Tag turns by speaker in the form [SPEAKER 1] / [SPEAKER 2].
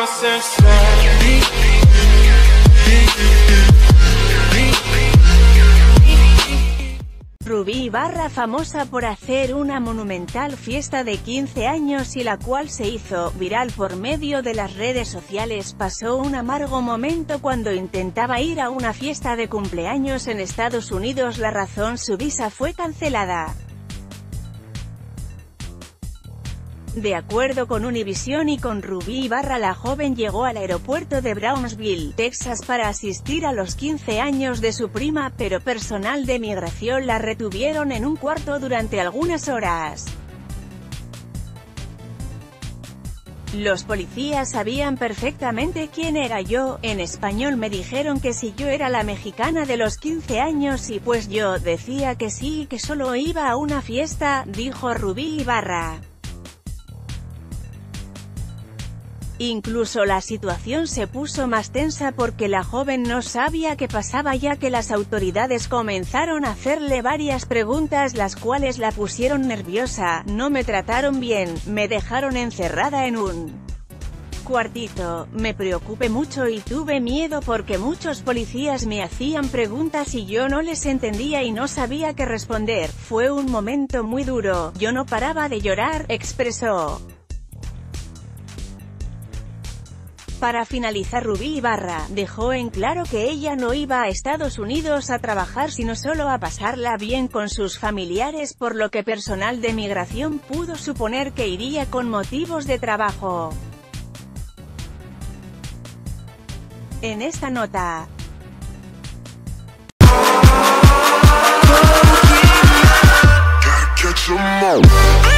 [SPEAKER 1] Rubí Ibarra, famosa por hacer una monumental fiesta de 15 años y la cual se hizo viral por medio de las redes sociales, pasó un amargo momento cuando intentaba ir a una fiesta de cumpleaños en Estados Unidos. La razón: su visa fue cancelada. De acuerdo con Univision y con Rubí Ibarra, la joven llegó al aeropuerto de Brownsville, Texas para asistir a los 15 años de su prima, pero personal de migración la retuvieron en un cuarto durante algunas horas. Los policías sabían perfectamente quién era yo. En español me dijeron que si yo era la mexicana de los 15 años y pues yo decía que sí y que solo iba a una fiesta, dijo Rubí Ibarra. Incluso la situación se puso más tensa porque la joven no sabía qué pasaba, ya que las autoridades comenzaron a hacerle varias preguntas las cuales la pusieron nerviosa. No me trataron bien, me dejaron encerrada en un cuartito, me preocupé mucho y tuve miedo porque muchos policías me hacían preguntas y yo no les entendía y no sabía qué responder. Fue un momento muy duro, yo no paraba de llorar, expresó. Para finalizar, Rubí Ibarra dejó en claro que ella no iba a Estados Unidos a trabajar sino solo a pasarla bien con sus familiares, por lo que personal de migración pudo suponer que iría con motivos de trabajo. En esta nota,
[SPEAKER 2] Gotta catch 'em all.